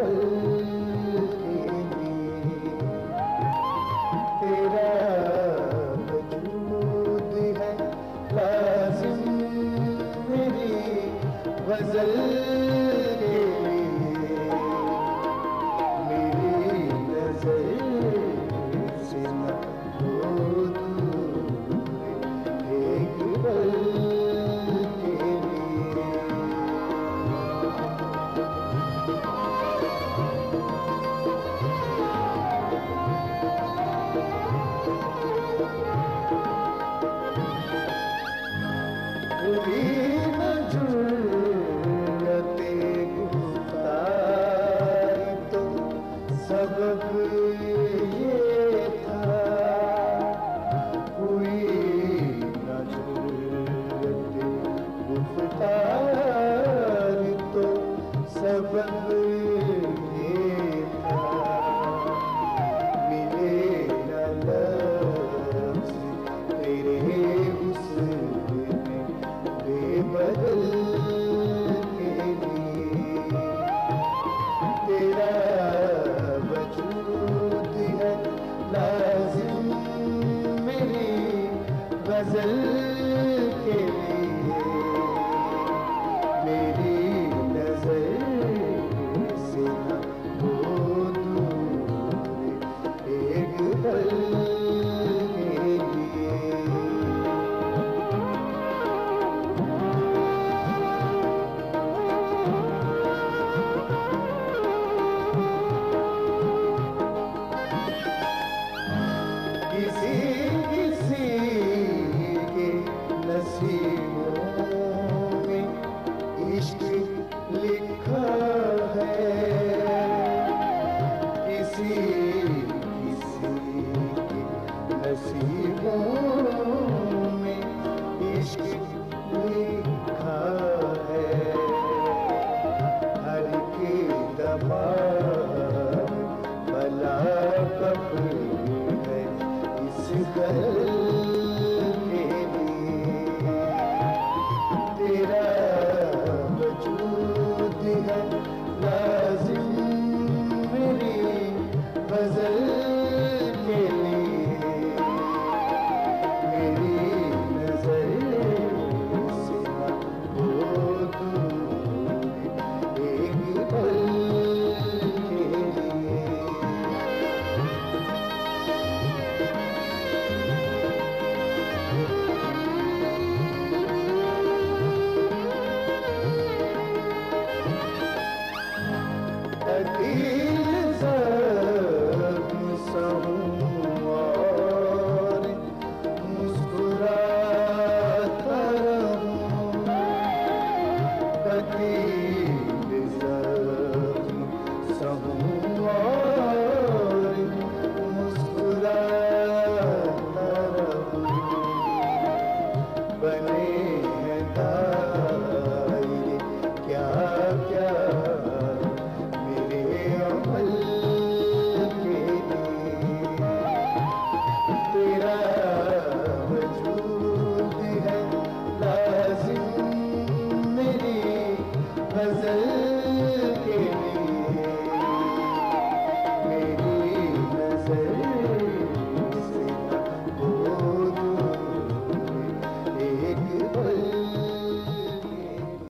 पल के लिए तेरा वजूद है लाजिम मेरी गजल के लिए। मेरी नजर से न हो दूर एक पल के लिए। कभी न जुर्रते गुफ्तारी तो सबब ये था, कोई न जुर्रते गुफ्तारी तो सबब ये था। मिले न लफ्ज़ तेरे हुस्न बेबदल के लिए। तेरा वजूद है लाजिम मेरी गजल के लिए। मेरी नजर से न हो दूर एक पल के लिए। किसी किसी के नसीबों में इश्क लिखा है, किसी किसी के नसीबों में इश्क लिखा है। हर के दबाव भला कब है इस गल के लिए। तेरा वजूद है लाजिम मेरी गजल के लिए। मेरी नजर से न हो दूर एक पल के लिए। और मुस्कुराता रहूं, तकलीफ ज़ख्म सहूं और मुस्कुराता रहूं। बने हैं दायरे क्या क्या मेरे अमल के लिए। तेरा वजूद है लाजिम मेरी गजल